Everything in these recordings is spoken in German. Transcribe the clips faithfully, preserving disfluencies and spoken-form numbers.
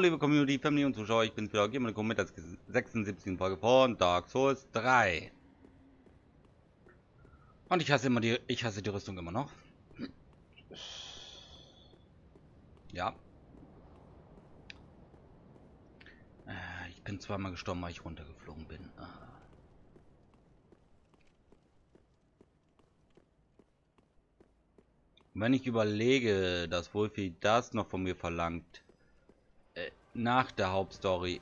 liebe Community, Family und Zuschauer, ich bin wieder Gamer mit der sechsundsiebzigsten Folge von Dark Souls drei. Und ich hasse immer die, ich hasse die Rüstung immer noch. Ja. Äh, ich bin zweimal gestorben, weil ich runtergeflogen bin. Ah. Wenn ich überlege, dass Wolfie das noch von mir verlangt, äh, nach der Hauptstory,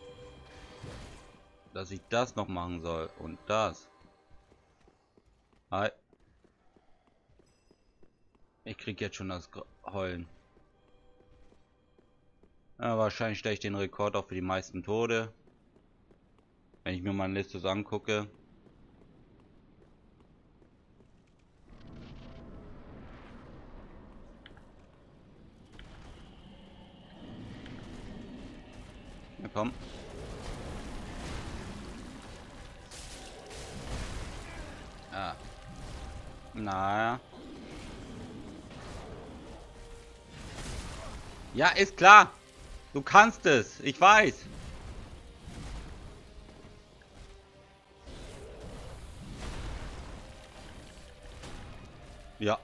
dass ich das noch machen soll und das. Hi. Ich krieg jetzt schon das Heulen. Ja, wahrscheinlich stelle ich den Rekord auch für die meisten Tode. Wenn ich mir meine Liste so angucke. Ja, komm. Ah. Naja. Ja, ist klar. Du kannst es. Ich weiß. Ja.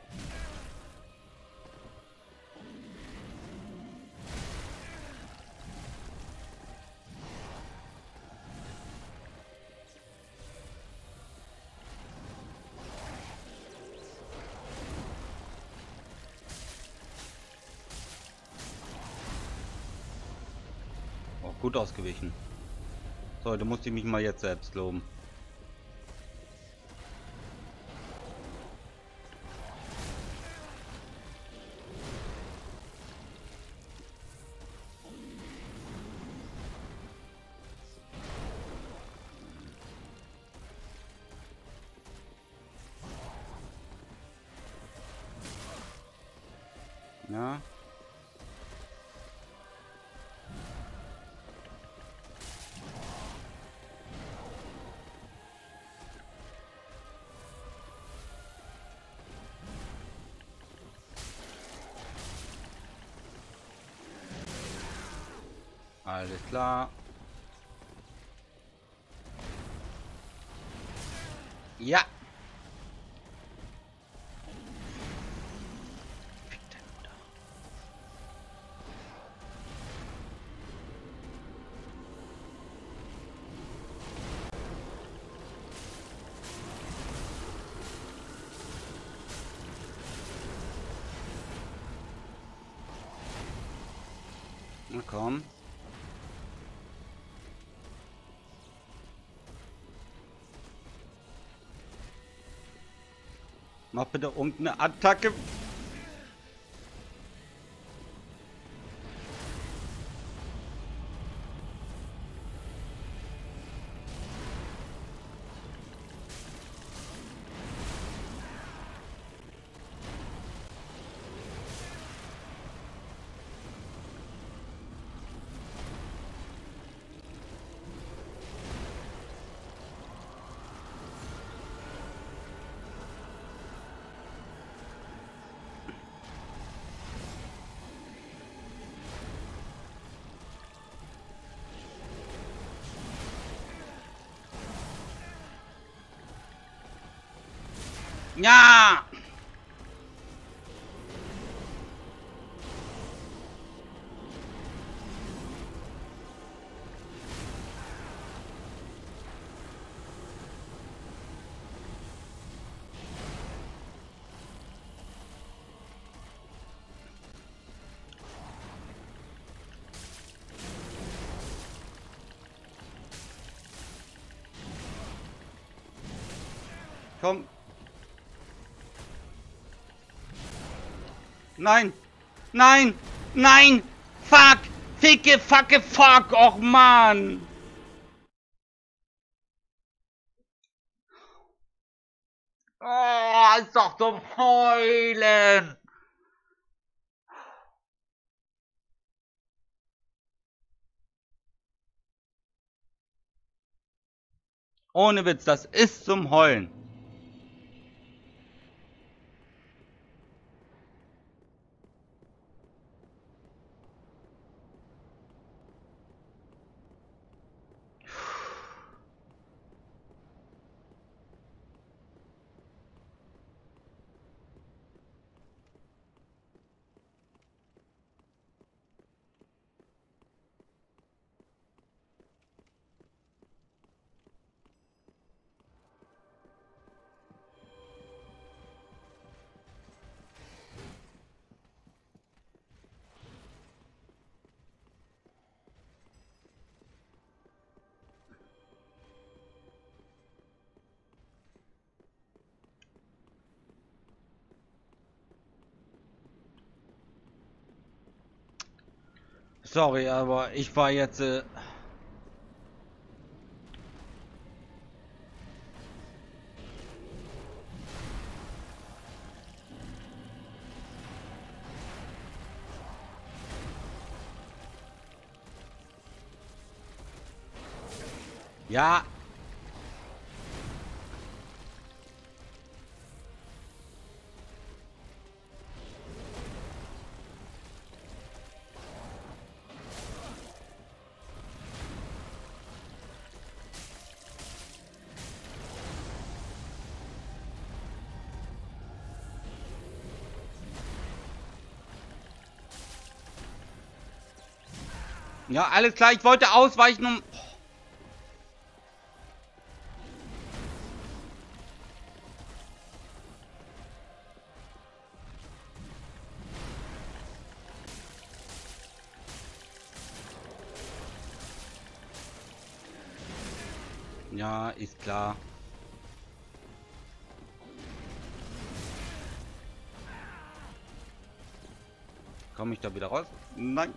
Oh, gut ausgewichen. So, du musst mich mal jetzt selbst loben. Ja. Alles klar. Ja. Na komm. Mach bitte irgendeine Attacke. Ja. Komm. Nein. Nein. Nein. Fuck. Ficke, fucke, fuck. Och, Mann. Oh, ist doch zum Heulen. Ohne Witz, das ist zum Heulen. Sorry, aber ich war jetzt... Äh ja. Ja, alles klar, ich wollte ausweichen, um... Ja, ist klar. Komme ich da wieder raus? Nein.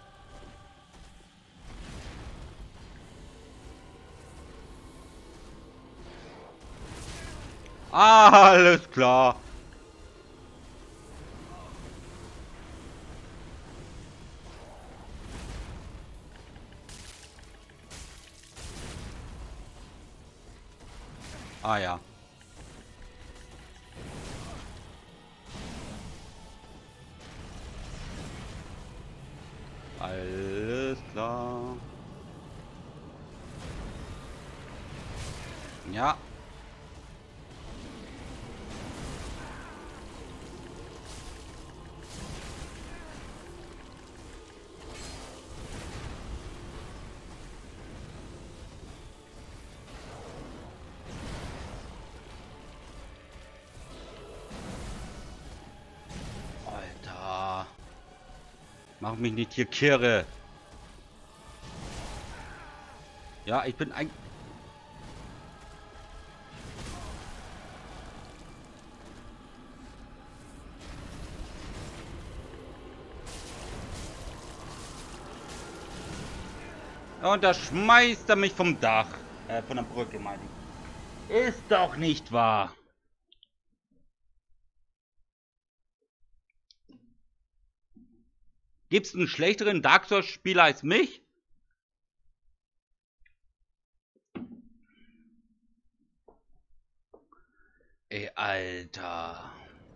Alles klar. Ah ja. Alles klar. Ja. Alter. Mach mich nicht hier kirre. Ja, ich bin ein... Und da schmeißt er mich vom Dach. Äh, von der Brücke, meine ich. Ist doch nicht wahr. Gibt's einen schlechteren Dark Souls Spieler als mich? Ey, Alter.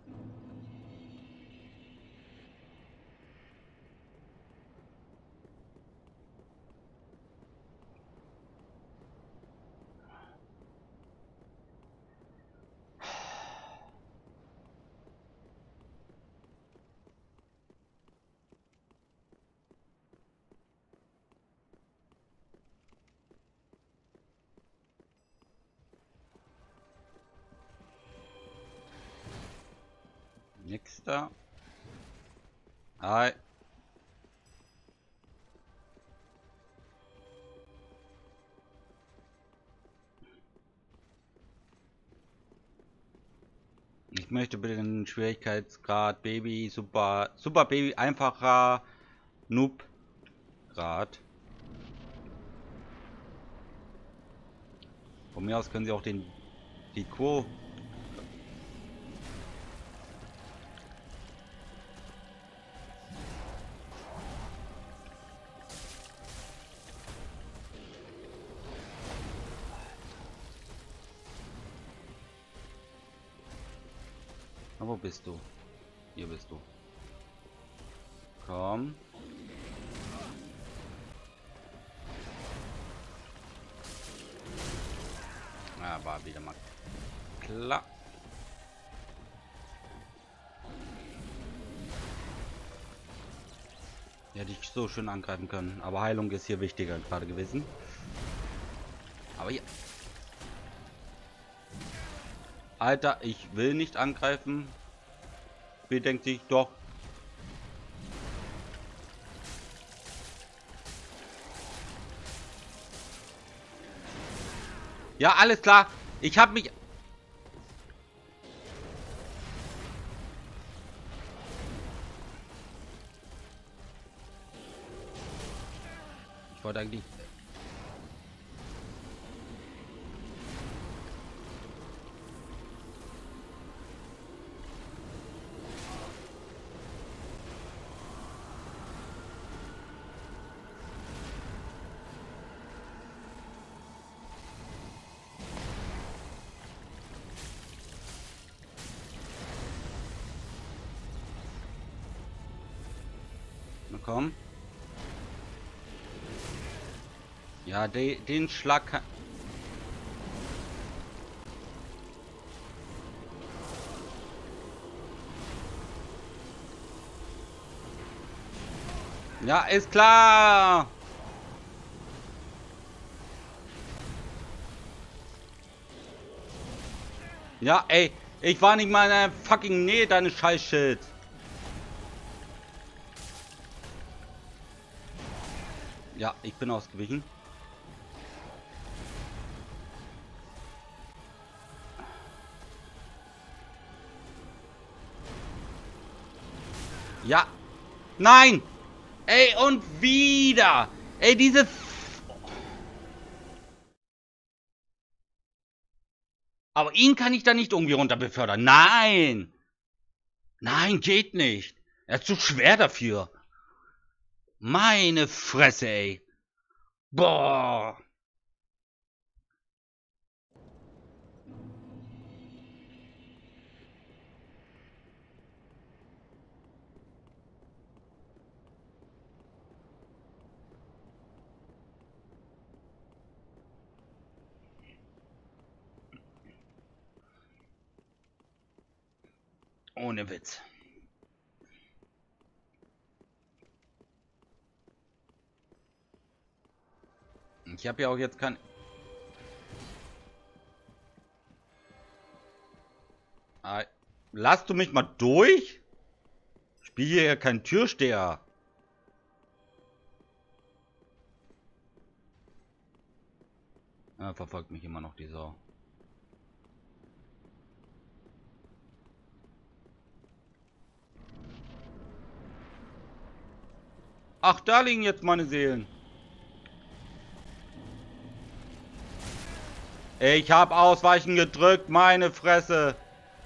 Nix da. Hi. Ich möchte bitte den Schwierigkeitsgrad Baby, Super, Super Baby, einfacher Noob Grad. Von mir aus können Sie auch den die Quo. Na, wo bist du? Hier bist du. Komm. Ah, war wieder mal klar. Hätte ich so schön angreifen können. Aber Heilung ist hier wichtiger gerade gewesen. Aber hier. Alter, ich will nicht angreifen. Bedenkt sich doch. Ja, alles klar. Ich habe mich... Ich wollte eigentlich... Na komm. Ja, de, den Schlag kann... Ja, ist klar. Ja, ey, ich war nicht mal in der fucking Nähe deines Scheißschild. Ja, ich bin ausgewichen. Ja. Nein! Ey, und wieder! Ey, diese... Aber ihn kann ich da nicht irgendwie runter befördern. Nein! Nein, geht nicht. Er ist zu schwer dafür. Meine Fresse, ey. Boah. Ohne Witz. Ich habe ja auch jetzt kein... Ah, lass du mich mal durch? Ich spiele hier ja kein Türsteher. Ah, verfolgt mich immer noch die Sau. Ach, da liegen jetzt meine Seelen. Ich habe Ausweichen gedrückt, meine Fresse.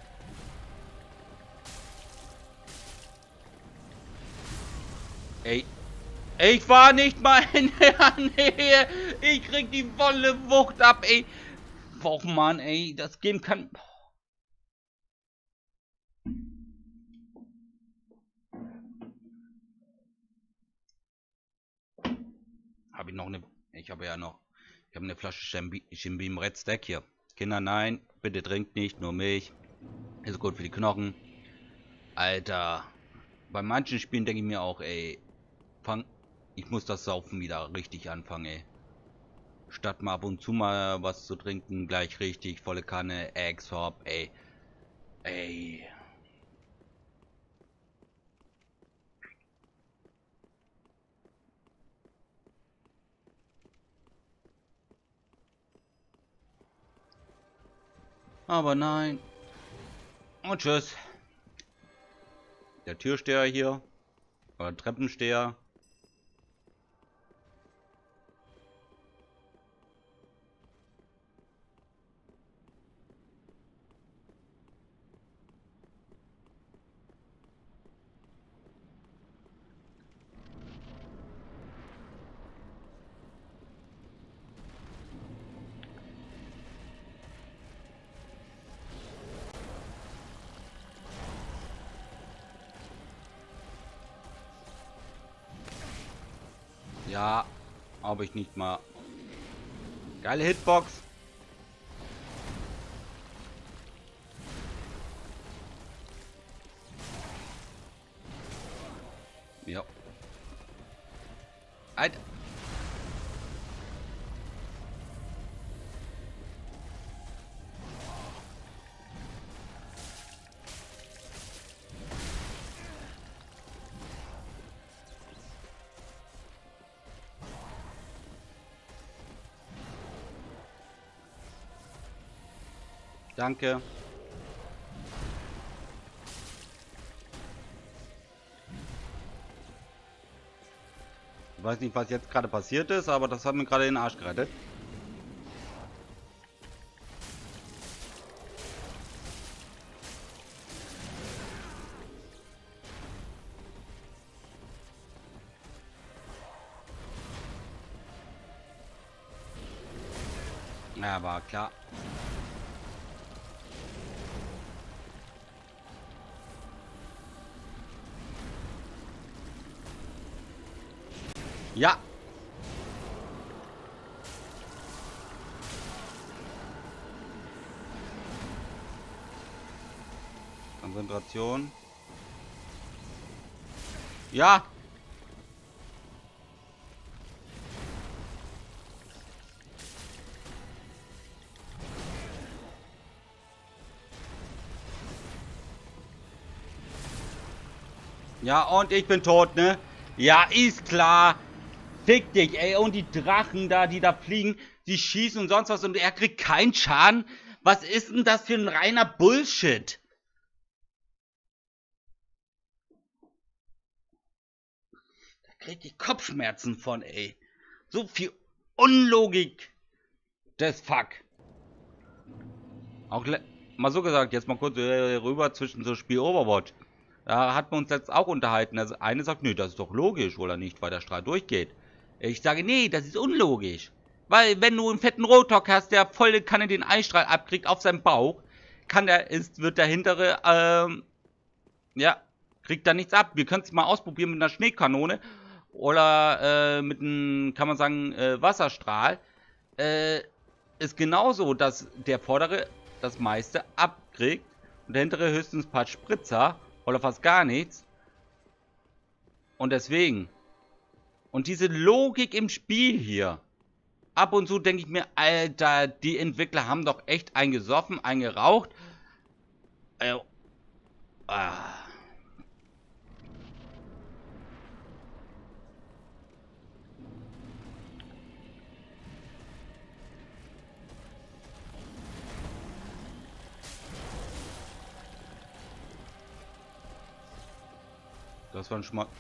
Ey, ich war nicht mal in der Nähe. Ich krieg die volle Wucht ab, ey. Och Mann, ey, das Game kann... Habe ich noch eine... Ich habe ja noch... Ich habe eine Flasche Jim Beam Red Stack hier. Kinder, nein, bitte trinkt nicht, nur Milch. Ist gut für die Knochen. Alter. Bei manchen Spielen denke ich mir auch, ey, fang... Ich muss das Saufen wieder richtig anfangen, ey. Statt mal ab und zu mal was zu trinken, gleich richtig, volle Kanne, Eggs, Hop, ey. Ey. Aber nein. Und tschüss. Der Türsteher hier. Oder Treppensteher. Ja, habe ich nicht mal. Geile Hitbox. Ja. Alter. Danke. Ich weiß nicht, was jetzt gerade passiert ist, aber das hat mir gerade den Arsch gerettet. Ja, war klar. Ja. Konzentration. Ja. Ja, und ich bin tot, ne? Ja, ist klar. Fick dich, ey. Und die Drachen da, die da fliegen, die schießen und sonst was und er kriegt keinen Schaden. Was ist denn das für ein reiner Bullshit? Da krieg ich Kopfschmerzen von, ey. So viel Unlogik des Fuck. Auch mal so gesagt, jetzt mal kurz äh, rüber zwischen so Spiel Overwatch. Da hat man uns jetzt auch unterhalten. Also eine sagt, nee, das ist doch logisch, oder nicht, weil der Strahl durchgeht. Ich sage, nee, das ist unlogisch. Weil wenn du einen fetten Rotok hast, der volle Kanne den Eisstrahl abkriegt auf seinem Bauch, kann der, ist, wird der hintere, ähm, ja, kriegt da nichts ab. Wir können es mal ausprobieren mit einer Schneekanone oder äh, mit einem, kann man sagen, äh, Wasserstrahl. Äh, ist genauso, dass der vordere das meiste abkriegt und der hintere höchstens ein paar Spritzer oder fast gar nichts. Und deswegen. Und diese Logik im Spiel hier. Ab und zu denke ich mir, Alter, die Entwickler haben doch echt eingesoffen, eingeraucht. Äh, ah. Das waren schon mal...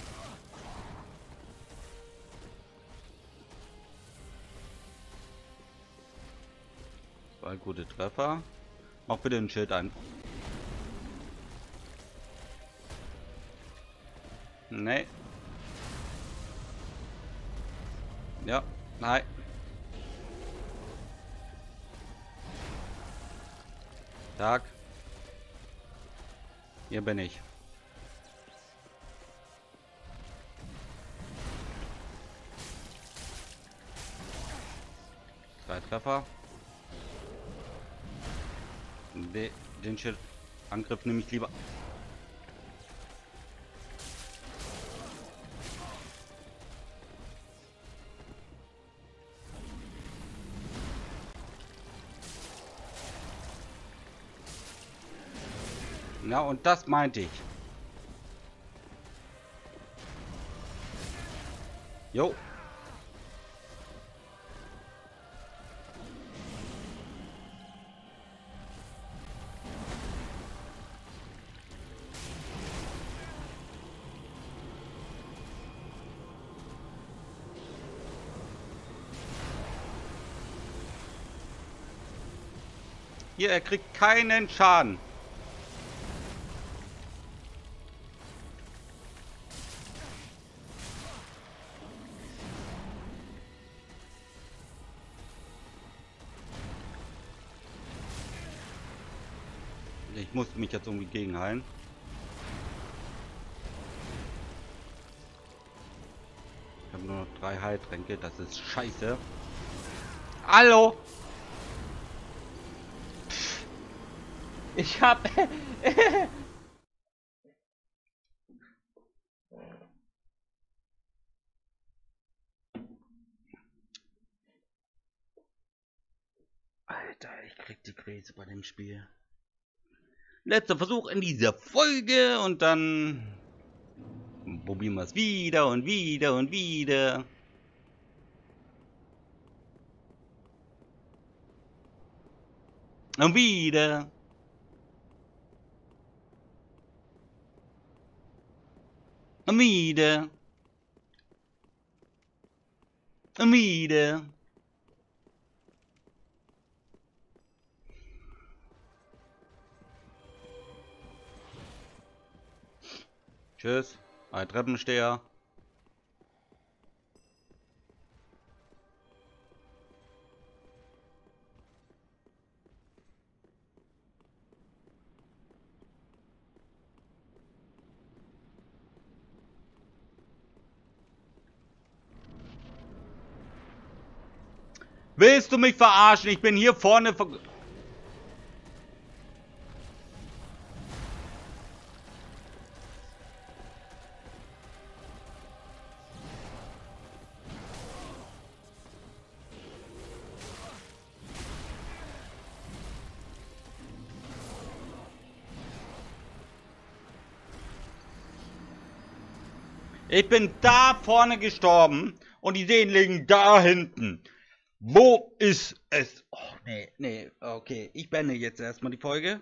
Zwei gute Treffer. Mach bitte ein Schild ein. Nee. Ja, nein. Tag. Hier bin ich. Drei Treffer. De, den Schild-Angriff nehme ich lieber. Ja, und das meinte ich. Jo. Hier, er kriegt keinen Schaden. Ich musste mich jetzt irgendwie gegenheilen. Ich habe nur noch drei Heiltränke, das ist scheiße. Hallo! Pff. Ich hab... Alter, ich krieg die Krise bei dem Spiel. Letzter Versuch in dieser Folge und dann probieren wir es wieder und wieder und wieder. Und wieder. Und wieder. Wieder. Tschüss. Ein Treppensteher. Willst du mich verarschen? Ich bin hier vorne ver... Ich bin da vorne gestorben und die Seen liegen da hinten. Wo ist es? Oh, nee, nee, okay. Ich beende jetzt erstmal die Folge.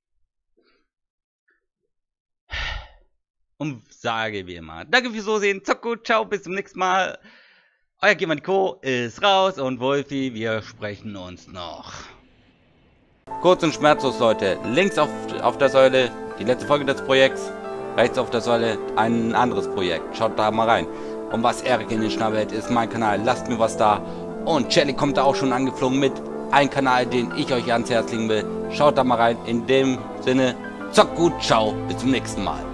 Und sage wie immer, danke fürs Zusehen. Zocko, ciao, bis zum nächsten Mal. Euer Gemaniko ist raus und Wolfi, wir sprechen uns noch. Kurz und schmerzlos, Leute. Links auf, auf der Säule die letzte Folge des Projekts. Rechts auf der Säule ein anderes Projekt. Schaut da mal rein. Und was Erik in den Schnabel hält, ist mein Kanal. Lasst mir was da. Und Jelly kommt da auch schon angeflogen mit. Ein Kanal, den ich euch ans Herz legen will. Schaut da mal rein. In dem Sinne, zockt gut, ciao, bis zum nächsten Mal.